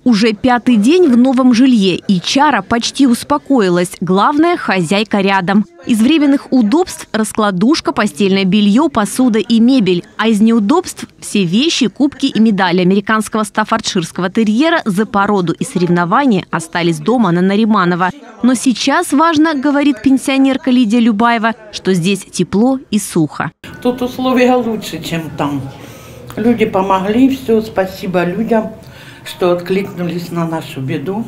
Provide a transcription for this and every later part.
Уже 5-й день в новом жилье, и чара почти успокоилась. Главное – хозяйка рядом. Из временных удобств – раскладушка, постельное белье, посуда и мебель. А из неудобств – все вещи, кубки и медали американского стаффордширского терьера за породу и соревнования остались дома на Нариманова. Но сейчас важно, говорит пенсионерка Лидия Любаева, что здесь тепло и сухо. Тут условия лучше, чем там. Люди помогли, все, спасибо людям, что откликнулись на нашу беду.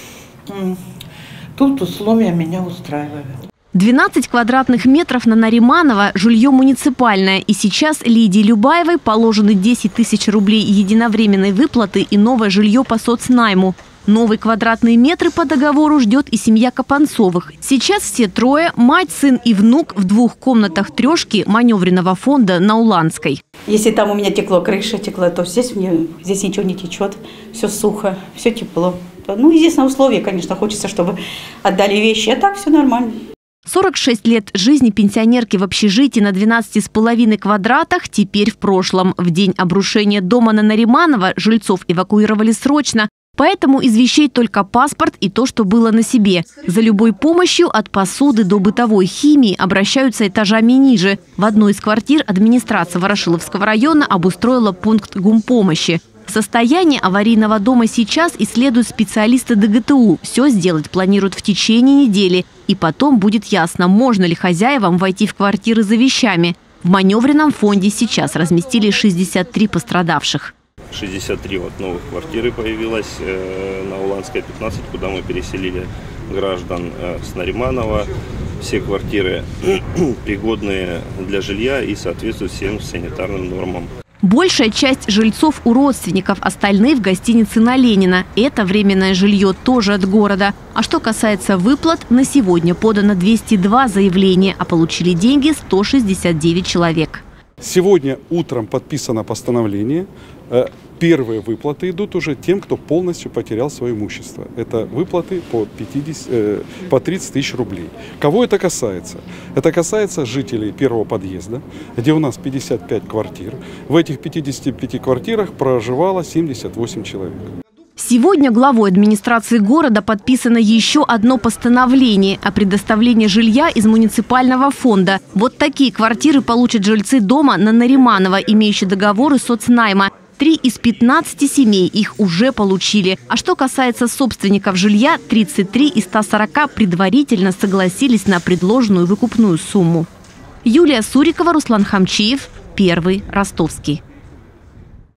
Тут условия меня устраивают. 12 квадратных метров на Нариманова – жилье муниципальное. И сейчас Лидии Любаевой положены 10 тысяч рублей единовременной выплаты и новое жилье по соцнайму. Новые квадратные метры по договору ждет и семья Капанцовых. Сейчас все трое – мать, сын и внук – в 2 комнатах трешки маневренного фонда на Уланской. Если там у меня крыша текла, то здесь ничего не течет, все сухо, все тепло. Ну, единственное условие, конечно, хочется, чтобы отдали вещи, а так все нормально. 46 лет жизни пенсионерки в общежитии на 12,5 квадратах теперь в прошлом. В день обрушения дома на Нариманова жильцов эвакуировали срочно. Поэтому из вещей только паспорт и то, что было на себе. За любой помощью от посуды до бытовой химии обращаются этажами ниже. В одной из квартир администрация Ворошиловского района обустроила пункт гумпомощи. Состояние аварийного дома сейчас исследуют специалисты ДГТУ. Все сделать планируют в течение недели. И потом будет ясно, можно ли хозяевам войти в квартиры за вещами. В маневренном фонде сейчас разместили 63 пострадавших. 63 новых квартиры появилось на Уланской 15, куда мы переселили граждан с Нариманова. Все квартиры пригодные для жилья и соответствуют всем санитарным нормам. Большая часть жильцов у родственников, остальные в гостинице на Ленина. Это временное жилье тоже от города. А что касается выплат, на сегодня подано 202 заявления, а получили деньги 169 человек. Сегодня утром подписано постановление. Первые выплаты идут уже тем, кто полностью потерял свое имущество. Это выплаты по 30 тысяч рублей. Кого это касается? Это касается жителей первого подъезда, где у нас 55 квартир. В этих 55 квартирах проживало 78 человек. Сегодня главой администрации города подписано еще одно постановление о предоставлении жилья из муниципального фонда. Вот такие квартиры получат жильцы дома на Нариманова, имеющие договоры соцнайма. 3 из 15 семей их уже получили. А что касается собственников жилья, 33 из 140 предварительно согласились на предложенную выкупную сумму. Юлия Сурикова, Руслан Хамчиев, Первый Ростовский.